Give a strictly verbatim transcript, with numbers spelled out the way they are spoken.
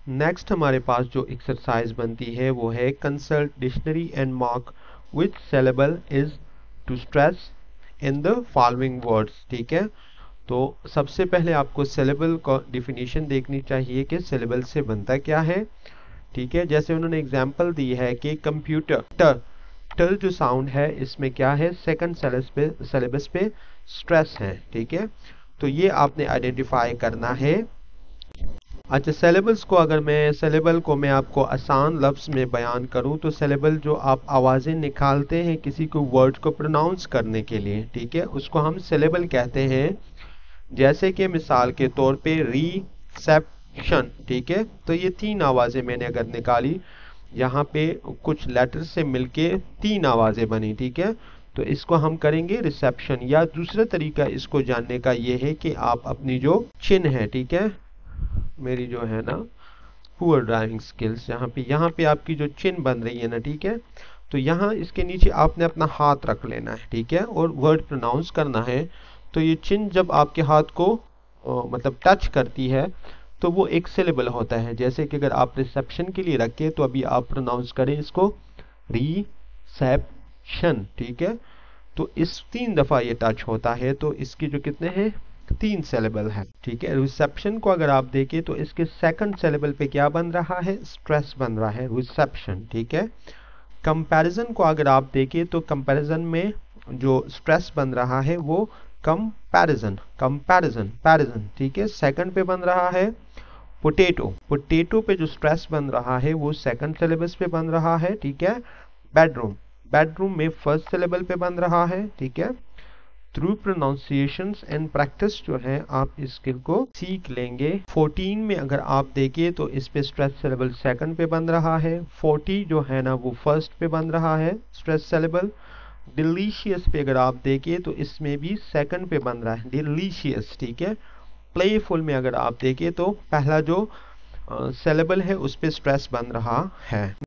Next हमारे पास जो exercise बनती है वो है consult dictionary and mark which syllable is to stress in the following words. ठीक है, तो सबसे पहले आपको सिलेबल का डिफिनीशन देखनी चाहिए कि सिलेबल से बनता क्या है। ठीक है, जैसे उन्होंने एग्जांपल दी है कि कंप्यूटर, ट ट जो साउंड है इसमें क्या है, सेकंड सिलेबस पे सिलेबस पे स्ट्रेस है। ठीक है, तो ये आपने आइडेंटिफाई करना है। अच्छा, सिलेबल्स को अगर मैं सिलेबल को मैं आपको आसान लफ्ज़ में बयान करूं तो सिलेबल जो आप आवाज़ें निकालते हैं किसी को वर्ड को प्रोनाउंस करने के लिए, ठीक है, उसको हम सिलेबल कहते हैं। जैसे कि मिसाल के तौर पे रिसेप्शन, ठीक है, तो ये तीन आवाज़ें मैंने अगर निकाली, यहाँ पे कुछ लेटर से मिलके तीन आवाज़ें बनी। ठीक है, तो इसको हम करेंगे रिसेप्शन। या दूसरा तरीका इसको जानने का ये है कि आप अपनी जो चिन है, ठीक है, मेरी जो है ना पुअर ड्राइविंग स्किल्स, यहाँ पे यहाँ पे आपकी जो चिन बन रही है ना, ठीक है, तो यहाँ इसके नीचे आपने अपना हाथ रख लेना है। ठीक है, और वर्ड प्रोनाउंस करना है। तो ये चिन जब आपके हाथ को आ, मतलब टच करती है तो वो एक सिलेबल होता है। जैसे कि अगर आप रिसेप्शन के लिए रखें तो अभी आप प्रोनाउंस करें इसको रिसेप्शन। ठीक है, तो इस तीन दफा ये टच होता है तो इसके जो कितने हैं, तीन सिलेबल है। ठीक है, रिसेप्शन को अगर आप देखें तो इसके सेकंड सिलेबल पे क्या बन रहा है, स्ट्रेस बन रहा है, रिसेप्शन। ठीक है, कंपैरिजन को अगर आप देखें तो कंपैरिजन में जो स्ट्रेस बन रहा है वो कंपैरिजन कंपैरिजन पैरिजन। ठीक है, सेकंड पे बन रहा है। पोटैटो पोटैटो पे जो स्ट्रेस बन रहा है वो सेकंड सिलेबस पे बन रहा है। ठीक है, बेडरूम बेडरूम में फर्स्ट सिलेबल पे बन रहा है। ठीक है, थ्रू प्रोनाउंसिएशंस एंड प्रैक्टिस जो है आप इस स्किल को सीख लेंगे। फोर्टीन में अगर आप देखें तो इस पे स्ट्रेस सिलेबल सेकंड पे बन रहा है। फोर्टी जो है ना वो फर्स्ट पे बन रहा है स्ट्रेस सिलेबल। डिलीशियस पे अगर आप देखें तो इसमें भी सेकंड पे बन रहा है डिलीशियस। ठीक है, प्लेफुल में अगर आप देखें तो पहला जो सिलेबल है उस पे स्ट्रेस बन रहा है।